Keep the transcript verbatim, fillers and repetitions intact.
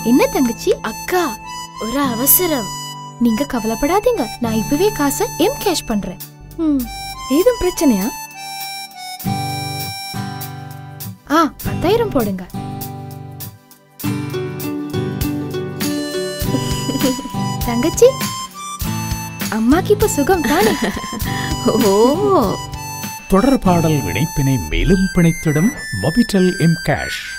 என்ன தங்கச்சி? அக்கா, ஒரு அவசரம். நீங்க கவலைப்படாதீங்க, நான் இப்பவே காசை எம் கேஷ் பண்றேன். ஏதும் பிரச்சனையா? ஆ, பத்தாயிரம் போடுங்க. தங்கச்சி, அம்மாக்கு இப்ப சுகம் தானே? ஓ, தொடர் பாடல் இணைப்பினை மேலும் பிணைத்திடும் மொபிட்டல் எம் கேஷ்.